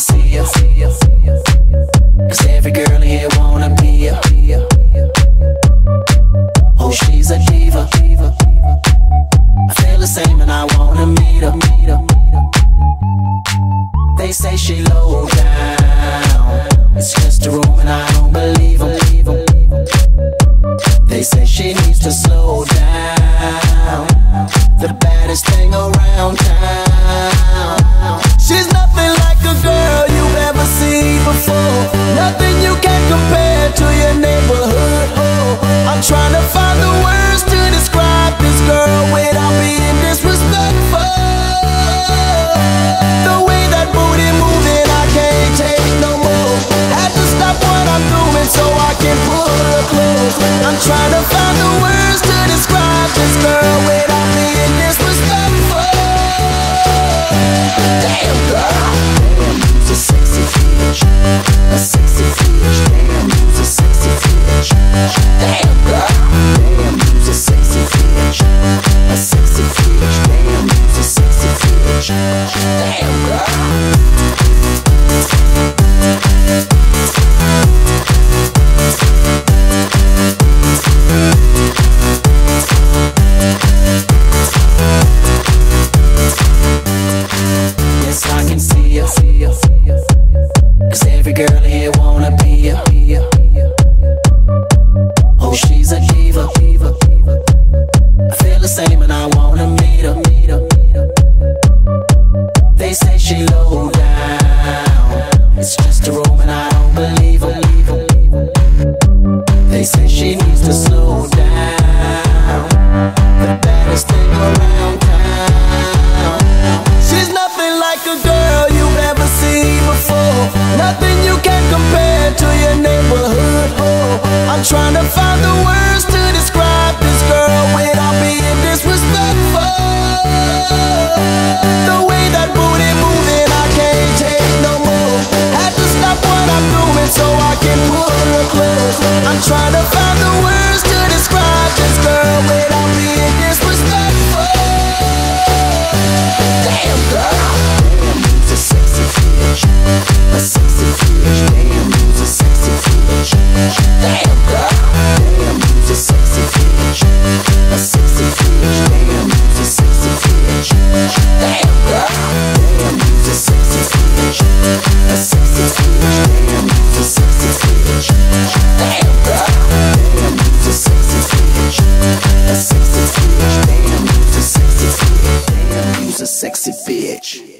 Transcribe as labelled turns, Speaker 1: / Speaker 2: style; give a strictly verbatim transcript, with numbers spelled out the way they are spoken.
Speaker 1: see ya. Cause every girl in here wanna be ya. Oh, she's a diva. I feel the same and I wanna meet her. They say she low down, it's just a room and I don't believe them. They say she needs to slow down, the baddest thing around town. She's nothing like a girl you've ever seen before, nothing you can compare to your neighborhood. Oh, I'm trying to find the words to describe this girl without being disrespectful. The way that booty moving, I can't take no more. Had to stop what I'm doing so I can pull her close. I'm trying to find the words to describe this girl without being disrespectful. Damn girl, damn, you's a sexy bitch, a sexy bitch. Damn, you's a sexy bitch. Damn girl, damn, you's a sexy bitch, a sexy bitch. Damn, you's a sexy bitch. Damn girl. Yes, I can see ya. Cause every girl here wanna be ya. Oh, she's a diva. I feel the same and I wanna meet her. They say she low down, it's just a room and I don't believe them. They say she needs to slow down, the baddest thing around town. She's nothing like a girl you've ever seen before, nothing you can compare to your neighborhood. Oh, I'm trying to find the words to describe this girl without being disrespectful. The way that booty moving, I can't take no more. Had to stop what I'm doing so I can pull her close. I'm trying to find the words to describe this girl without being disrespectful. Damn girl, damn, you's a sexy bitch, a sexy bitch. Damn, you's a sexy bitch. Damn girl, damn, you's a sexy bitch, a sexy bitch. Damn, you's a sexy bitch. Damn girl, damn, you's a sexy bitch, a sexy bitch. Damn, you's a sexy bitch. Damn girl, damn, you's a sexy bitch, a sexy bitch. Damn, you's a sexy bitch. Damn, you's a sexy bitch.